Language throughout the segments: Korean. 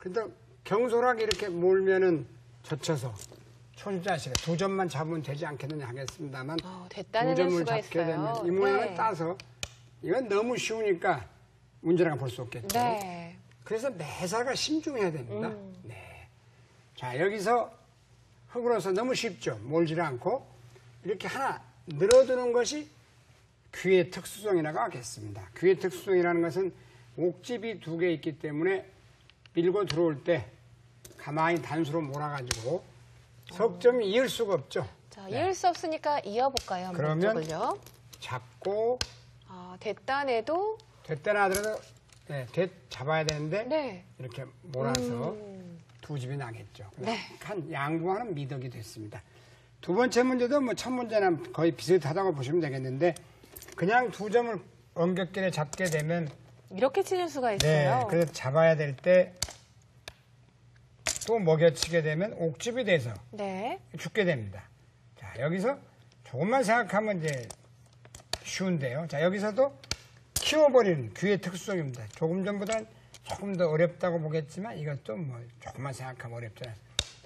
근데 경솔하게 이렇게 몰면은 젖혀서 초심자식에 2점만 잡으면 되지 않겠느냐 하겠습니다만 됐다는 2점을 수가 잡게 있어요. 되면 이 모양을 네. 따서 이건 너무 쉬우니까 문제라고 볼 수 없겠죠. 네. 그래서 매사가 신중해야 됩니다. 네. 자, 여기서 흙으로서 너무 쉽죠. 몰지를 않고 이렇게 하나 늘어두는 것이 귀의 특수성이라고 하겠습니다. 귀의 특수성이라는 것은 옥집이 2개 있기 때문에 밀고 들어올 때 가만히 단수로 몰아가지고 석점이 이을 수가 없죠. 자, 이을 수 없으니까 이어볼까요? 그러면 이쪽을요. 잡고 됐다내도 됐다나 하더라도 잡아야 되는데 네. 이렇게 몰아서 2집이 나겠죠. 네. 한 양보하는 미덕이 됐습니다. 2번째 문제도 뭐 첫 문제랑 거의 비슷하다고 보시면 되겠는데 그냥 2점을 엄격하게 잡게 되면 이렇게 치는 수가 있어요. 네, 그래서 잡아야 될 때 또 먹여치게 되면 옥집이 돼서 네. 죽게 됩니다. 자, 여기서 조금만 생각하면 이제 쉬운데요. 자, 여기서도 키워버리는 귀의 특수성입니다. 조금 전보다는 조금 더 어렵다고 보겠지만 이것도 뭐 조금만 생각하면 어렵잖아요.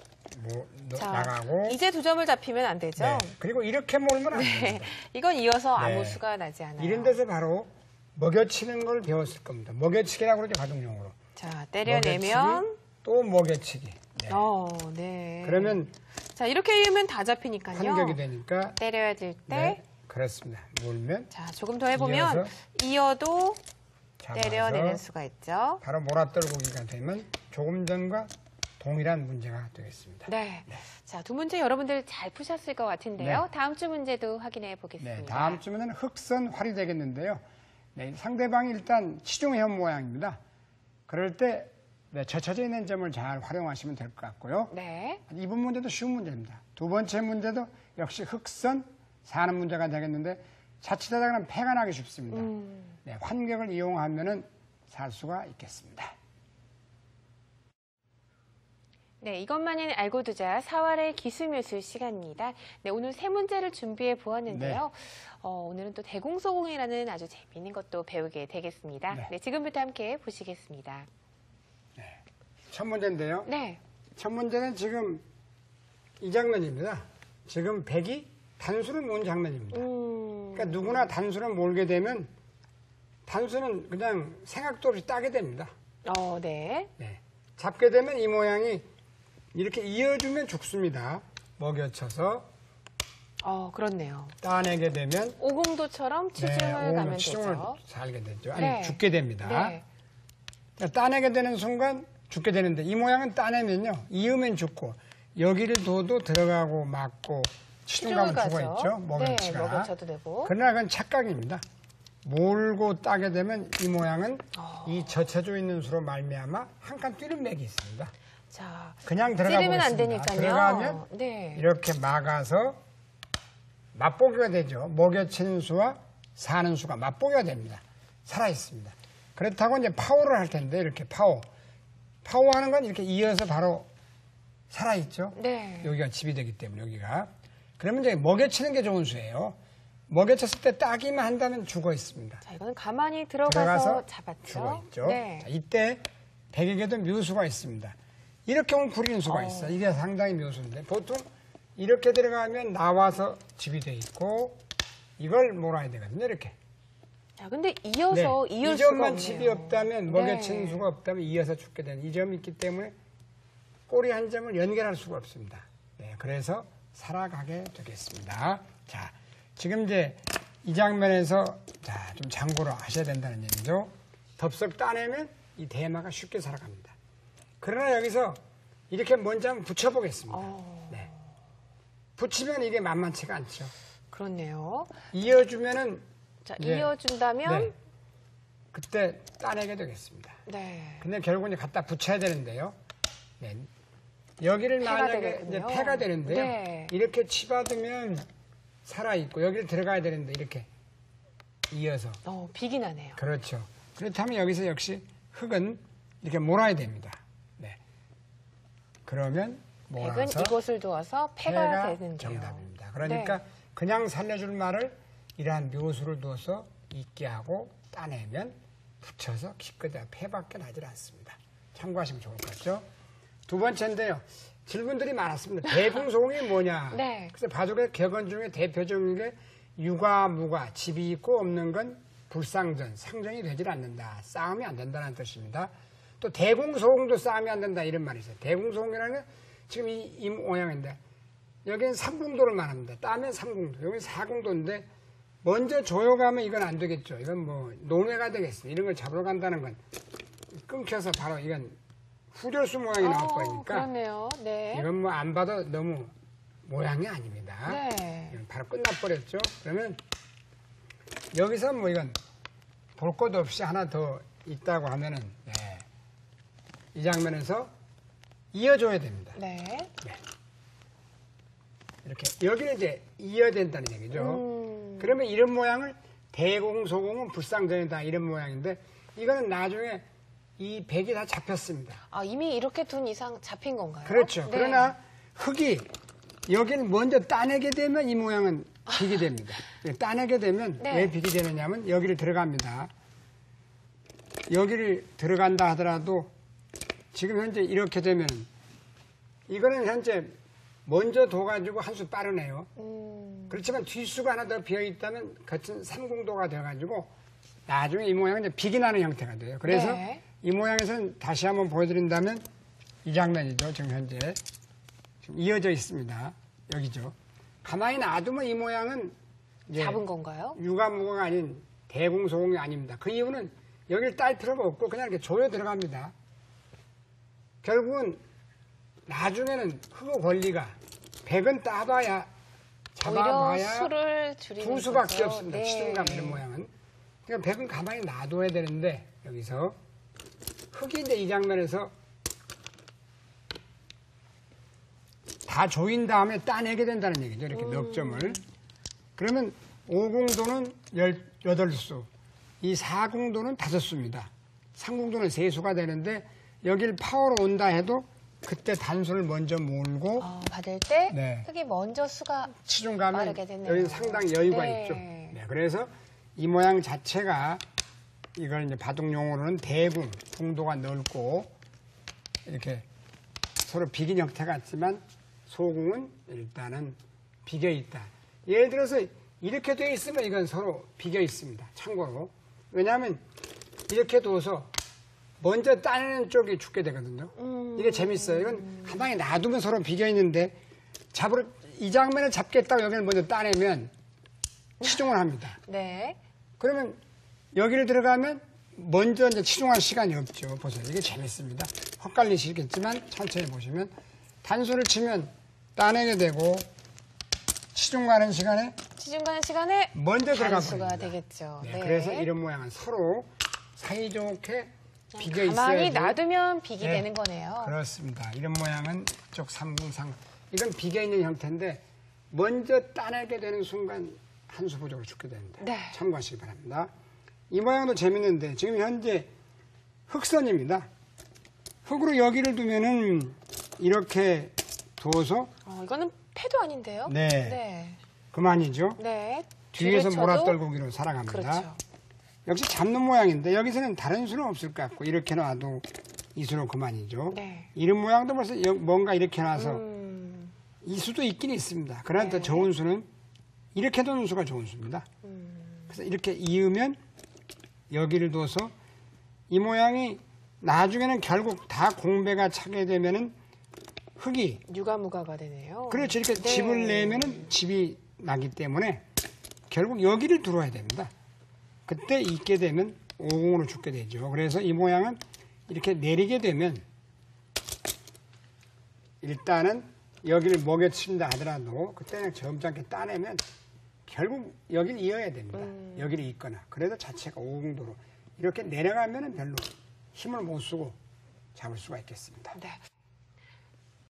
나가고 이제 2점을 잡히면 안 되죠? 네, 그리고 이렇게 몰면 안 네. 됩니다. 이건 이어서 아무 네. 수가 나지 않아요. 이런 데서 바로 먹여치는 걸 배웠을 겁니다. 먹여치기라고 그러죠, 가정용어로. 자, 때려내면 먹여치기, 또 먹여치기. 네. 네. 그러면 자, 이렇게 이으면 다 잡히니까요. 환격이 되니까 때려야 될 때. 네, 그렇습니다. 몰면 자, 조금 더 해보면 이어도 잡아서 때려내는 수가 있죠. 바로 몰아떨고기가 되면 조금 전과 동일한 문제가 되겠습니다. 네. 자, 2문제 여러분들 잘 푸셨을 것 같은데요. 네. 다음 주 문제도 확인해 보겠습니다. 네, 다음 주면은 흑선활이 되겠는데요. 네, 상대방이 일단 치중현 모양입니다. 그럴 때 젖혀져 있는 점을 잘 활용하시면 될 것 같고요. 네. 이번 문제도 쉬운 문제입니다. 2번째 문제도 역시 흑선 사는 문제가 되겠는데 자칫하다가는 패가 나기 쉽습니다. 네, 환격을 이용하면은 살 수가 있겠습니다. 네, 이것만은 알고 두자 4월의 기술묘술 시간입니다. 네, 오늘 3문제를 준비해 보았는데요. 오늘은 또 대공소공이라는 아주 재미있는 것도 배우게 되겠습니다. 네. 네, 지금부터 함께 보시겠습니다. 첫 문제인데요. 네. 첫 문제는 지금 이 장면입니다. 지금 백이 단수를 모은 장면입니다. 그러니까 누구나 단수를 몰게 되면 단수는 그냥 생각도 없이 따게 됩니다. 네. 네. 잡게 되면 이 모양이 이렇게 이어주면 죽습니다. 먹여쳐서 그렇네요. 따내게 되면 오공도처럼 치중을 가면 치중을 되죠. 살게 되죠. 아니 네. 죽게 됩니다. 네. 따내게 되는 순간 죽게 되는데 이 모양은 따내면요. 이으면 죽고 여기를 둬도 들어가고 맞고 치중가면 죽어 있죠. 먹여치가. 네, 먹여쳐도 되고. 그러나 그건 착각입니다. 몰고 따게 되면 이 모양은 이 젖혀져 있는 수로 말미암아 한 칸 뛰는 맥이 있습니다. 자, 그냥 들어가 찌르면 안 보겠습니다. 되니까요. 들어가면 네. 이렇게 막아서 맛보기가 되죠. 먹여치는 수와 사는 수가 맛보기가 됩니다. 살아있습니다. 그렇다고 이제 파워를 할 텐데 이렇게 파워하는 건 이렇게 이어서 바로 살아있죠. 네. 여기가 집이 되기 때문에 여기가. 그러면 이제 먹여치는 게 좋은 수예요. 먹여쳤을 때 따기만 한다면 죽어 있습니다. 자, 이거는 가만히 들어가서 잡았죠. 죽어 있죠. 네. 자, 이때 백에게도 묘수가 있습니다. 이렇게 웅크리는 수가 있어요. 이게 상당히 묘수인데 보통 이렇게 들어가면 나와서 집이 돼 있고 이걸 몰아야 되거든요. 이렇게. 자, 근데 이어서 이을 이 수가 점만 없네요. 집이 없다면 먹여치는 수가 없다면 이어서 죽게 되는 이 점이 있기 때문에 꼬리 한 점을 연결할 수가 없습니다. 네, 그래서 살아가게 되겠습니다. 자, 지금 이제 이 장면에서 좀 참고로 하셔야 된다는 얘기죠. 덥석 따내면 이 대마가 쉽게 살아갑니다. 그러나 여기서 이렇게 먼저 한번 붙여보겠습니다. 네. 붙이면 이게 만만치가 않죠. 그렇네요. 이어주면은 자, 네. 이어준다면 네. 그때 따내게 되겠습니다. 네. 근데 결국 이제 갖다 붙여야 되는데요. 네. 여기를 패가 만약에 되겠군요. 이제 패가 되는데요. 네. 이렇게 치받으면 살아있고 여기를 들어가야 되는데 이렇게 이어서. 빅이 나네요. 그렇죠. 그렇다면 여기서 역시 흙은 이렇게 몰아야 됩니다. 네. 그러면 백은 몰아서 이곳을 두어서 패가 되는데요. 정답입니다. 그러니까 네. 그냥 살려줄 말을 이러한 묘수를 두어서 있게 하고 따내면 붙여서 기껏해야 패밖에 나질 않습니다. 참고하시면 좋을 것 같죠. 두 번째인데요. 질문들이 많았습니다. 대궁소공이 뭐냐. 네. 그래서 바둑의 격언 중에 대표적인 게 유가, 무가, 집이 있고 없는 건 불상전, 상전이 되질 않는다. 싸움이 안 된다는 뜻입니다. 또 대궁소공도 싸움이 안 된다 이런 말이 있어요. 대궁소공이라는 건 지금 이 모양인데 여기는 삼궁도를 말합니다. 따면 삼궁도, 여기는 사궁도인데 먼저 조여가면 이건 안 되겠죠. 이건 뭐 논외가 되겠습니다. 이런 걸 잡으러 간다는 건 끊겨서 바로 이건 후절수 모양이 나올 거니까 그렇네요. 네. 이건 뭐 안 봐도 너무 모양이 아닙니다. 네. 이건 바로 끝나버렸죠. 그러면 여기서 뭐 이건 볼 것도 없이 하나 더 있다고 하면은 이 장면에서 이어줘야 됩니다. 네. 이렇게 여기는 이제 이어야 된다는 얘기죠. 그러면 이런 모양을 대공소공은 불상전이다 이런 모양인데 이거는 나중에 이 백이 다 잡혔습니다. 아, 이미 이렇게 둔 이상 잡힌 건가요? 그렇죠. 네. 그러나 흙이 여기를 먼저 따내게 되면 이 모양은 비게 됩니다. 따내게 되면 네. 왜 비게 되느냐면 여기를 들어갑니다. 여기를 들어간다 하더라도 지금 현재 이렇게 되면 이거는 현재 먼저 둬가지고 한 수 빠르네요. 그렇지만 뒷수가 하나 더 비어있다면 거친 삼궁도가 되어가지고 나중에 이 모양은 이제 비기 나는 형태가 돼요. 그래서 네. 이 모양에서는 다시 한번 보여드린다면 이 장면이죠. 지금 현재 지금 이어져 있습니다. 여기죠. 가만히 놔두면 이 모양은 이제 잡은 건가요? 유가무가가 아닌 대궁소공이 아닙니다. 그 이유는 여기를 딸 필요가 없고 그냥 이렇게 조여 들어갑니다. 결국은 나중에는 흙의 권리가 백은 따봐야 오히려 잡아봐야 수를 줄이는 두 수밖에 거죠. 없습니다. 네. 치중감 이런 모양은. 그러니까 백은 가만히 놔둬야 되는데 여기서 흙이 이제 이 장면에서 다 조인 다음에 따내게 된다는 얘기죠. 이렇게 넉 점을. 그러면 5궁도는 18수, 이 4궁도는 5수입니다. 3궁도는 3수가 되는데 여길 파워로 온다 해도 그때 단수를 먼저 몰고 받을 때 네. 흙이 먼저 수가 치중 가면 빠르게 됐네요. 여기 상당히 여유가 네. 있죠. 네, 그래서 이 모양 자체가 이걸 이제 바둑 용어로는 대궁, 궁도가 넓고 이렇게 서로 비긴 형태 같지만 소궁은 일단은 비겨 있다. 예를 들어서 이렇게 돼 있으면 이건 서로 비겨 있습니다. 참고로. 왜냐하면 이렇게 둬서 먼저 따내는 쪽이 죽게 되거든요. 이게 재밌어요. 이건 가만히 놔두면 서로 비겨 있는데 이 장면을 잡겠다고 여기를 먼저 따내면 치중을 합니다. 네. 그러면 여기를 들어가면 먼저 이제 치중할 시간이 없죠. 보세요. 이게 재밌습니다. 헛갈리시겠지만 천천히 보시면 단수를 치면 따내게 되고 치중 가는 시간에 치중 가는 시간에 먼저 들어가 단수가 버립니다. 되겠죠. 네, 네. 그래서 이런 모양은 서로 사이좋게 비겨 가만히 있어야지. 놔두면 비기 네. 되는 거네요. 그렇습니다. 이런 모양은 쪽 삼궁상. 이건 비겨 있는 형태인데 먼저 따내게 되는 순간 한 수 부족으로 죽게 됩니다. 네. 참고하시기 바랍니다. 이 모양도 재밌는데 지금 현재 흑선입니다. 흙으로 여기를 두면은 이렇게 둬서 이거는 패도 아닌데요? 네. 네. 그만이죠. 네. 뒤에서 뒤를 쳐도- 몰아떨구기로 살아갑니다. 그렇죠. 역시 잡는 모양인데 여기서는 다른 수는 없을 것 같고 이렇게 놔도 이 수는 그만이죠. 네. 이런 모양도 벌써 뭔가 이렇게 놔서 이 수도 있긴 있습니다. 그러나 더 네. 좋은 수는 이렇게 두는 수가 좋은 수입니다. 그래서 이렇게 이으면 여기를 둬서 이 모양이 나중에는 결국 다 공배가 차게 되면은 흙이 유가무가가 되네요. 그렇죠. 이렇게 네. 집을 내면은 집이 나기 때문에 결국 여기를 들어야 됩니다. 그때 있게 되면 오공으로 죽게 되죠. 그래서 이 모양은 이렇게 내리게 되면 일단은 여기를 먹여친다 하더라도 그때는 점잖게 따내면 결국 여기를 이어야 됩니다. 여기를 잇거나 그래도 자체가 오공도로 이렇게 내려가면은 별로 힘을 못 쓰고 잡을 수가 있겠습니다. 네.